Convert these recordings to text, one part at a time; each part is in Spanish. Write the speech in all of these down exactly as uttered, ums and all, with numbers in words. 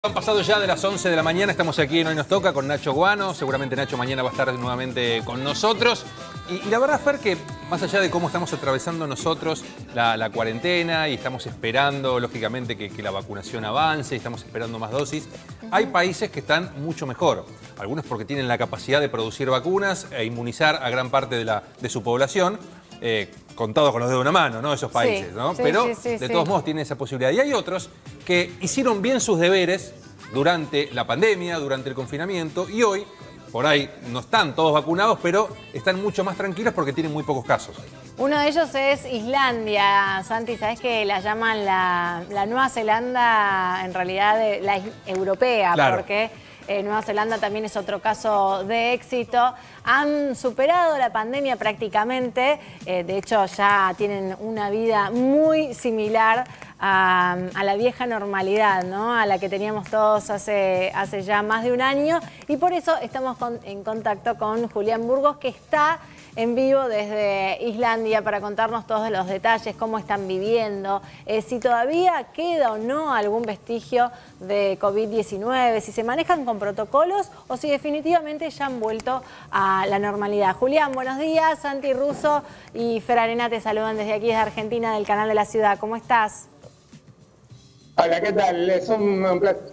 Han pasado ya de las once de la mañana, estamos aquí en Hoy Nos Toca con Nacho Guano. Seguramente Nacho mañana va a estar nuevamente con nosotros. Y, y la verdad, Fer, que más allá de cómo estamos atravesando nosotros la, la cuarentena y estamos esperando, lógicamente, que, que la vacunación avance, y estamos esperando más dosis, uh-huh. hay países que están mucho mejor. Algunos porque tienen la capacidad de producir vacunas e inmunizar a gran parte de, la, de su población. Eh, contado con los dedos de una mano, ¿no? Esos países, sí, ¿no? Sí, Pero sí, sí, de sí. todos modos tienen esa posibilidad. Y hay otros que hicieron bien sus deberes durante la pandemia, durante el confinamiento, y hoy, por ahí, no están todos vacunados, pero están mucho más tranquilos porque tienen muy pocos casos. Uno de ellos es Islandia, Santi, ¿sabés que la llaman la, la Nueva Zelanda, en realidad de, la europea? Claro. Porque eh, Nueva Zelanda también es otro caso de éxito. Han superado la pandemia prácticamente, eh, de hecho ya tienen una vida muy similar a, a la vieja normalidad, ¿no? A la que teníamos todos hace, hace ya más de un año, y por eso estamos con, en contacto con Julián Burgos, que está en vivo desde Islandia para contarnos todos los detalles, cómo están viviendo, eh, si todavía queda o no algún vestigio de COVID diecinueve, si se manejan con protocolos o si definitivamente ya han vuelto a la normalidad. Julián, buenos días. Santi Russo y Fer Arena te saludan desde aquí, desde Argentina, del Canal de la Ciudad. ¿Cómo estás? Hola, ¿qué tal? Es un, un placer.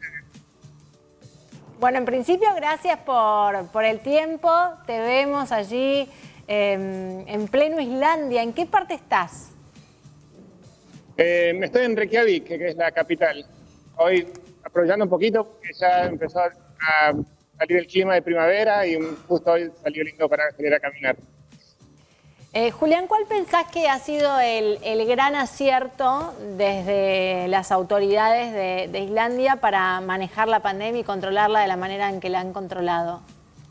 Bueno, en principio, gracias por, por el tiempo. Te vemos allí eh, en pleno Islandia. ¿En qué parte estás? Eh, estoy en Reykjavik, que es la capital. Hoy, aprovechando un poquito, porque ya empezó a salir el clima de primavera y justo hoy salió lindo para salir a caminar. Eh, Julián, ¿cuál pensás que ha sido el, el gran acierto desde las autoridades de, de Islandia para manejar la pandemia y controlarla de la manera en que la han controlado?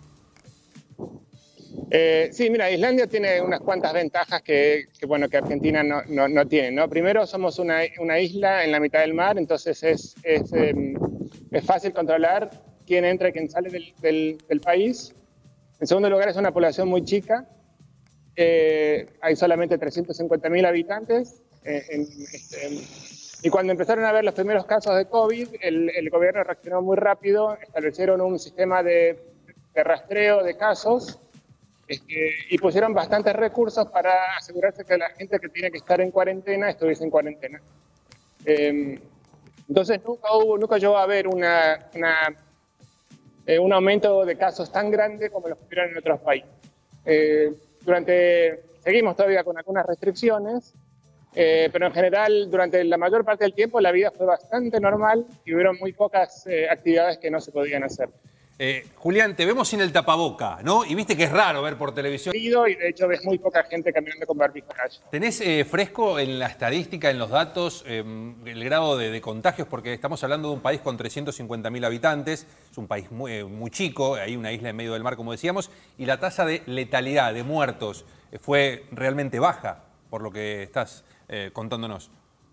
Eh, sí, mira, Islandia tiene unas cuantas ventajas que, que, bueno, que Argentina no, no, no tiene, ¿no? Primero, somos una, una isla en la mitad del mar, entonces es, es, eh, es fácil controlar quién entra y quién sale del, del, del país. En segundo lugar, es una población muy chica. Eh, hay solamente trescientos cincuenta mil habitantes. Eh, en, este, y cuando empezaron a ver los primeros casos de COVID, el, el gobierno reaccionó muy rápido, establecieron un sistema de, de rastreo de casos este, y pusieron bastantes recursos para asegurarse que la gente que tiene que estar en cuarentena estuviese en cuarentena. Eh, entonces nunca hubo, nunca llegó a haber una, una, eh, un aumento de casos tan grande como los que hubieron en otros países. Eh, Durante, seguimos todavía con algunas restricciones, eh, pero en general durante la mayor parte del tiempo la vida fue bastante normal y hubieron muy pocas eh, actividades que no se podían hacer. Eh, Julián, te vemos sin el tapaboca, ¿no? Y viste que es raro ver por televisión. Y de hecho ves muy poca gente caminando con barbijo en la calle. ¿Tenés eh, fresco en la estadística, en los datos, eh, el grado de, de contagios? Porque estamos hablando de un país con trescientos cincuenta mil habitantes, es un país muy, muy chico, hay una isla en medio del mar, como decíamos, y la tasa de letalidad, de muertos, eh, fue realmente baja, por lo que estás eh, contándonos.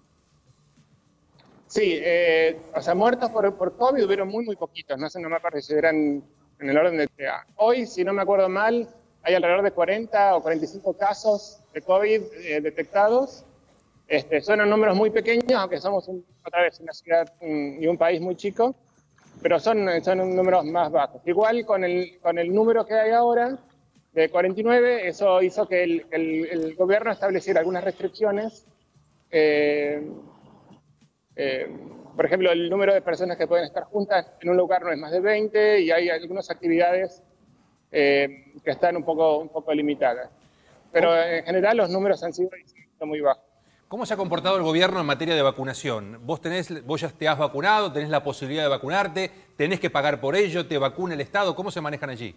Sí, eh, o sea, muertos por, por COVID hubieron muy, muy poquitos, no sé, no me acuerdo si eran en el orden de... Hoy, si no me acuerdo mal, hay alrededor de cuarenta o cuarenta y cinco casos de COVID eh, detectados. Este, son números muy pequeños, aunque somos un, otra vez una ciudad un, y un país muy chico, pero son, son números más bajos. Igual con el, con el número que hay ahora, de cuarenta y nueve, eso hizo que el, el, el gobierno estableciera algunas restricciones. Eh, eh, por ejemplo, el número de personas que pueden estar juntas en un lugar no es más de veinte y hay algunas actividades eh, que están un poco, un poco limitadas. Pero en general los números han sido muy bajos. ¿Cómo se ha comportado el gobierno en materia de vacunación? Vos, tenés, vos ya te has vacunado, tenés la posibilidad de vacunarte, tenés que pagar por ello, te vacuna el Estado. ¿Cómo se manejan allí?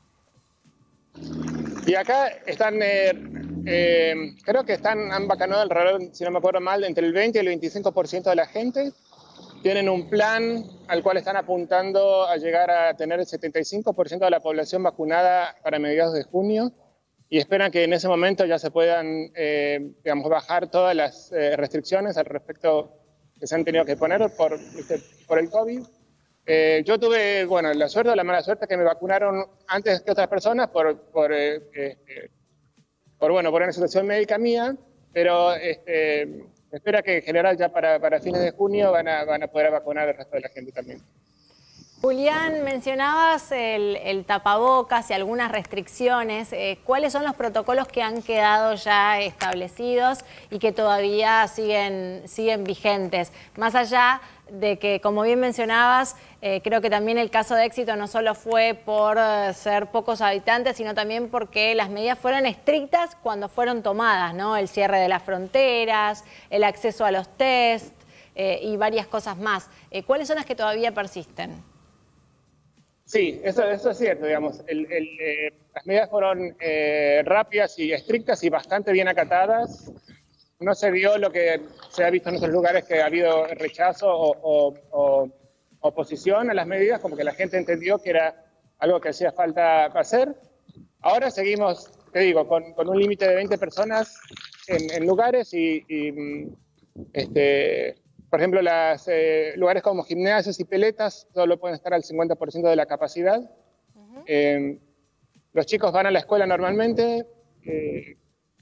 Y acá están, eh, eh, creo que están, han vacunado alrededor, si no me acuerdo mal, entre el veinte y el veinticinco por ciento de la gente. Tienen un plan al cual están apuntando a llegar a tener el setenta y cinco por ciento de la población vacunada para mediados de junio y esperan que en ese momento ya se puedan, eh, digamos, bajar todas las eh, restricciones al respecto que se han tenido que poner por, por el COVID. Eh, yo tuve, bueno, la suerte o la mala suerte que me vacunaron antes que otras personas por, por, eh, eh, por, bueno, por una situación médica mía, pero este, se espera que en general ya para, para fines de junio van a, van a poder vacunar al resto de la gente también. Julián, mencionabas el, el tapabocas y algunas restricciones. Eh, ¿Cuáles son los protocolos que han quedado ya establecidos y que todavía siguen, siguen vigentes? Más allá de que, como bien mencionabas, eh, creo que también el caso de Éxito no solo fue por eh, ser pocos habitantes, sino también porque las medidas fueron estrictas cuando fueron tomadas, ¿no? El cierre de las fronteras, el acceso a los test eh, y varias cosas más. Eh, ¿Cuáles son las que todavía persisten? Sí, eso, eso es cierto, digamos. El, el, eh, las medidas fueron eh, rápidas y estrictas y bastante bien acatadas. No se vio lo que se ha visto en otros lugares, que ha habido rechazo o, o, o oposición a las medidas, como que la gente entendió que era algo que hacía falta hacer. Ahora seguimos, te digo, con, con un límite de veinte personas en, en lugares y, y este... Por ejemplo, los eh, lugares como gimnasios y peletas solo pueden estar al cincuenta por ciento de la capacidad. Uh-huh. eh, los chicos van a la escuela normalmente. Eh,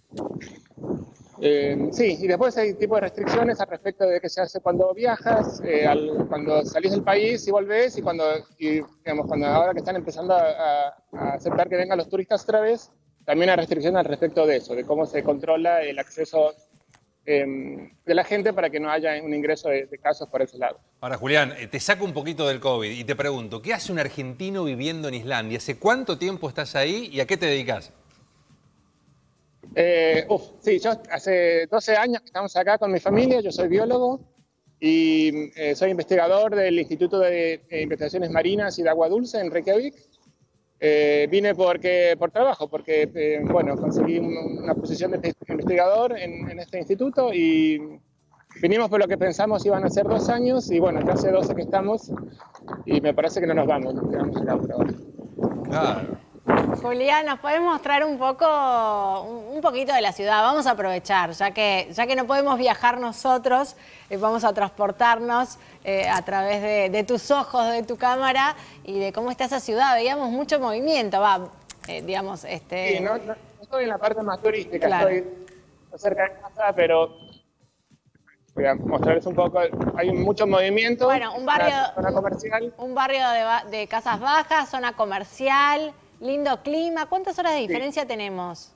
eh, sí, y después hay tipo de restricciones al respecto de qué se hace cuando viajas, eh, al, cuando salís del país y volvés, y cuando, y, digamos, cuando ahora que están empezando a, a aceptar que vengan los turistas otra vez, también hay restricciones al respecto de eso, de cómo se controla el acceso Eh, de la gente para que no haya un ingreso de, de casos por ese lado. Ahora, Julián, te saco un poquito del COVID y te pregunto, ¿qué hace un argentino viviendo en Islandia? ¿Hace cuánto tiempo estás ahí y a qué te dedicas? Eh, uf, sí, yo hace doce años que estamos acá con mi familia, yo soy biólogo y eh, soy investigador del Instituto de, de Investigaciones Marinas y de Agua Dulce en Reykjavik. Eh, vine porque, por trabajo, porque eh, bueno, conseguí un, una posición de investigador en, en este instituto y vinimos por lo que pensamos iban a ser dos años y bueno, ya hace doce que estamos y me parece que no nos vamos, nos quedamos acá por ahora. Claro. Julián, ¿nos podés mostrar un poco, un poquito de la ciudad? Vamos a aprovechar, ya que, ya que no podemos viajar nosotros, eh, vamos a transportarnos eh, a través de, de tus ojos, de tu cámara y de cómo está esa ciudad. Veíamos mucho movimiento, va, eh, digamos, este... Sí, no, no, no estoy en la parte más turística, claro. Estoy cerca de casa, pero voy a mostrarles un poco. Hay mucho movimiento. Bueno, un barrio, zona comercial. Un, un barrio de, de casas bajas, zona comercial. Lindo clima. ¿Cuántas horas de diferencia sí. tenemos?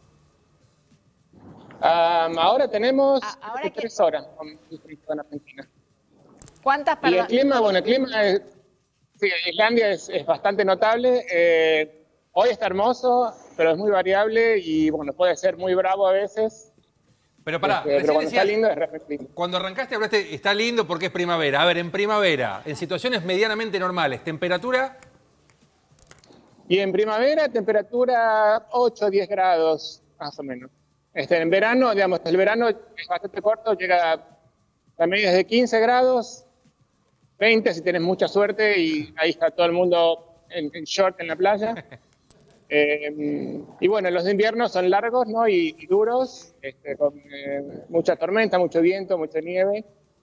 Um, ahora tenemos ah, ¿ahora tres horas con en Argentina. ¿Cuántas personas? Y el clima, bueno, el clima es, sí, Islandia es, es bastante notable. Eh, hoy está hermoso, pero es muy variable y bueno, puede ser muy bravo a veces. Pero pará, este, pero cuando decías, está lindo es reflexivo. Cuando arrancaste hablaste, está lindo porque es primavera. A ver, en primavera, en situaciones medianamente normales, ¿temperatura? Y en primavera, temperatura ocho, diez grados, más o menos. Este, en verano, digamos, el verano es bastante corto, llega a medias de quince grados, veinte si tienes mucha suerte, y ahí está todo el mundo en, en short en la playa. Eh, y bueno, los de invierno son largos, ¿no? y, y duros, este, con eh, mucha tormenta, mucho viento, mucha nieve.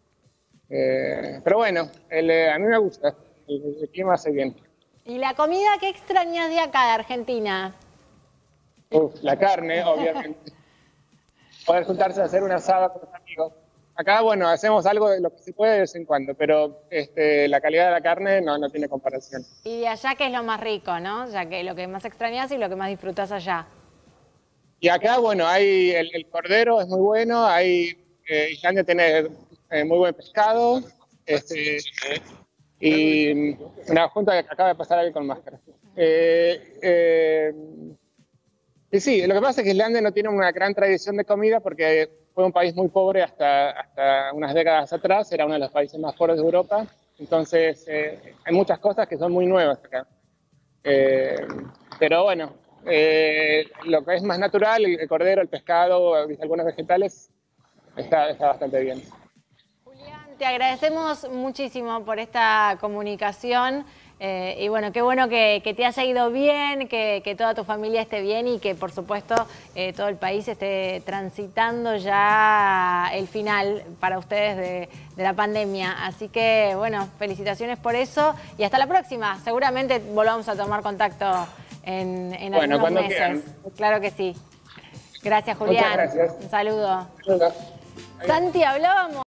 Eh, pero bueno, el, eh, a mí me gusta, el, el clima hace bien. ¿Y la comida qué extrañas de acá, de Argentina? Uf, la carne, obviamente. Poder juntarse a hacer un asado con los amigos. Acá, bueno, hacemos algo de lo que se puede de vez en cuando, pero este, la calidad de la carne no, no tiene comparación. Y de allá, ¿qué es lo más rico, no? Ya que lo que más extrañas y lo que más disfrutas allá. Y acá, bueno, hay el, el cordero es muy bueno, hay, eh, Islandia tiene eh, muy buen pescado, este, y una junta que acaba de pasar ahí con máscara. Eh, eh, y sí, lo que pasa es que Islandia no tiene una gran tradición de comida porque fue un país muy pobre hasta, hasta unas décadas atrás, era uno de los países más pobres de Europa, entonces eh, hay muchas cosas que son muy nuevas acá. Eh, pero bueno, eh, lo que es más natural, el, el cordero, el pescado, algunos vegetales, está, está bastante bien. Julián, te agradecemos muchísimo por esta comunicación. Eh, y bueno, qué bueno que, que te haya ido bien, que, que toda tu familia esté bien y que por supuesto eh, todo el país esté transitando ya el final para ustedes de, de la pandemia. Así que bueno, felicitaciones por eso y hasta la próxima. Seguramente volvamos a tomar contacto en, en bueno, algunos meses. Quieran. Claro que sí. Gracias, Julián. Muchas gracias. Un saludo. Saludos. Santi, hablábamos.